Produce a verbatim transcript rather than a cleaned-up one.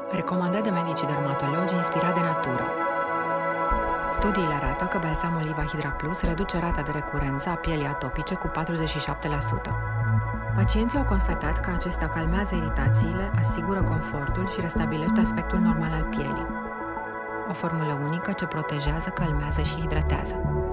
Recomandat de medicii dermatologi, inspirat de natură. Studiile arată că balsamul Oliva Hydra Plus reduce rata de recurență a pielii atopice cu patruzeci și șapte la sută. Pacienții au constatat că acesta calmează iritațiile, asigură confortul și restabilește aspectul normal al pielii. O formulă unică ce protejează, calmează și hidratează.